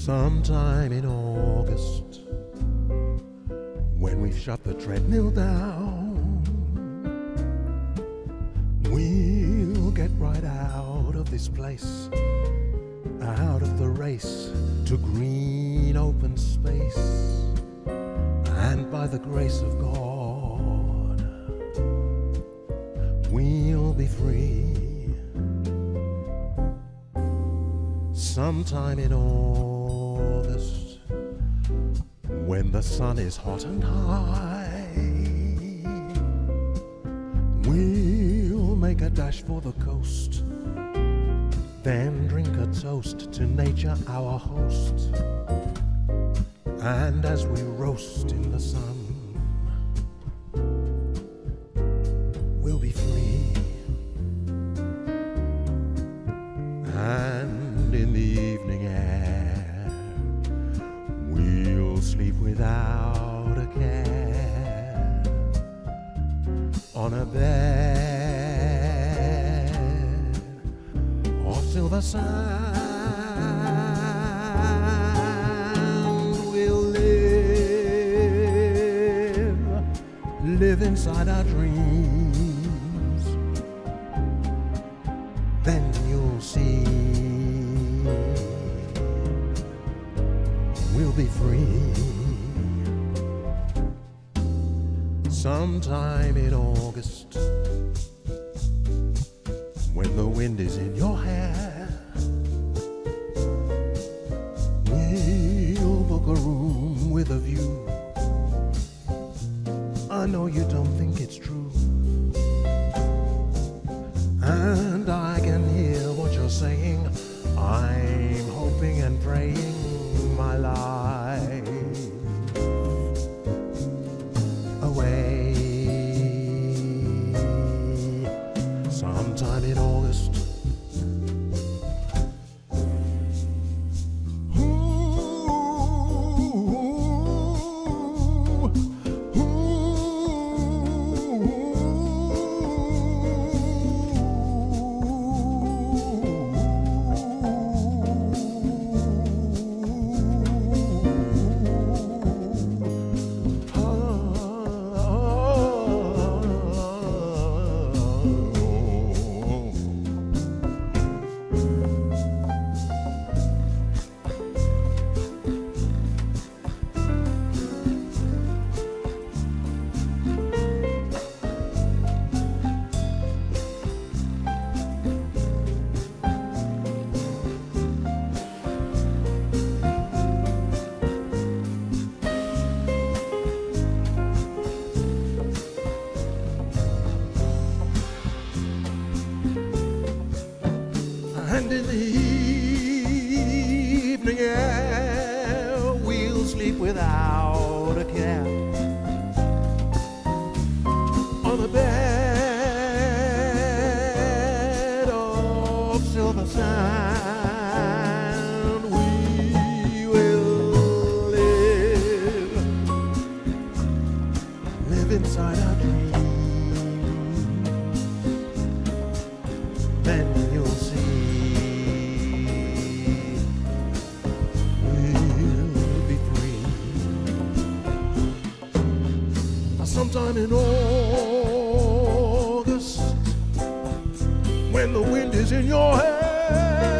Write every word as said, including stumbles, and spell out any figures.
Sometime in August, when we've shut the treadmill down, we'll get right out of this place, out of the race to green open space, and by the grace of God, we'll be free. Sometime in August, when the sun is hot and high, we'll make a dash for the coast, then drink a toast to nature, our host. And as we roast in the sun, we'll be free. And in the evening air, we'll sleep without a care, on a bed of silver sand. We'll live, live inside our dreams. Then you'll see we'll be free. Sometime in August, when the wind is in your hair, we'll book a room with a view. I know you don't think it's true, and I can hear what you're saying. I'm hoping and praying my life away. Sometime in August, ooh, ooh, and in the evening air, we'll sleep without a care, on a bed of silver sand. We will live, live inside our dreams. Then you'll see sometime in August, when the wind is in your hair.